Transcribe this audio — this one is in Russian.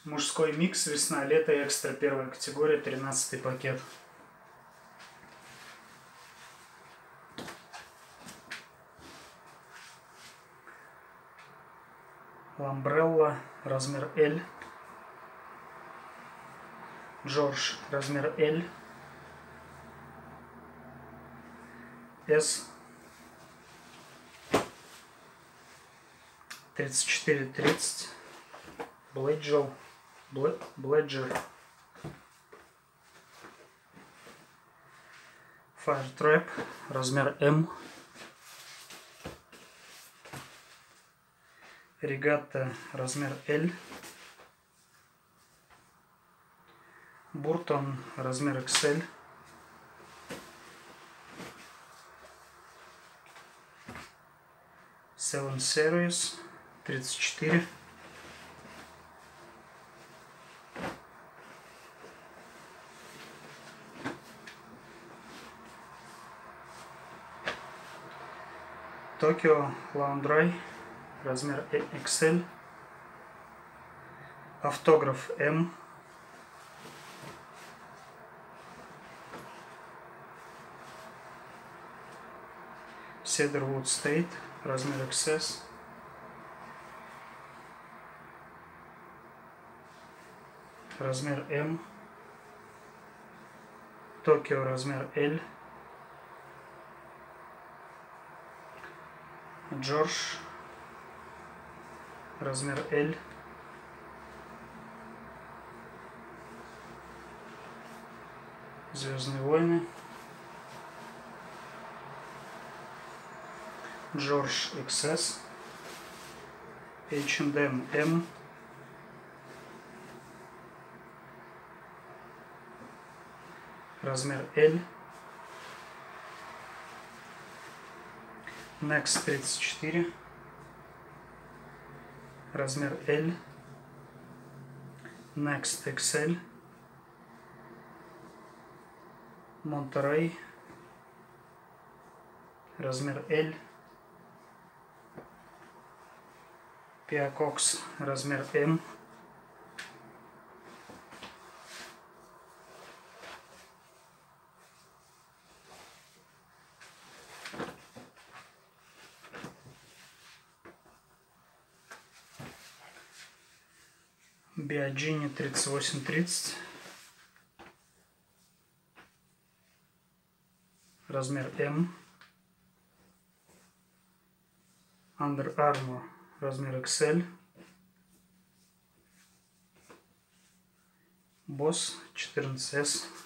Мужской микс весна-лето экстра первая категория, 13 пакет. Ламбрелла размер L. Джордж размер L. S. 34-30. Бледжер. Firetrap размер M. Регатта размер L. Буртон размер XL. Seven Series 34. Токио Лаундри размер XL. Автограф M. Cedarwood State размер XS. Размер M. Токио размер L. Джордж размер L. Звездные войны. Джордж XS. H&M M. Размер L. Next 34. Размер L. Next XL. Монтерей. Размер L. Пиакокс размер M. Биогини 38-30. Размер M. Under Armour размер XL. Boss 14S.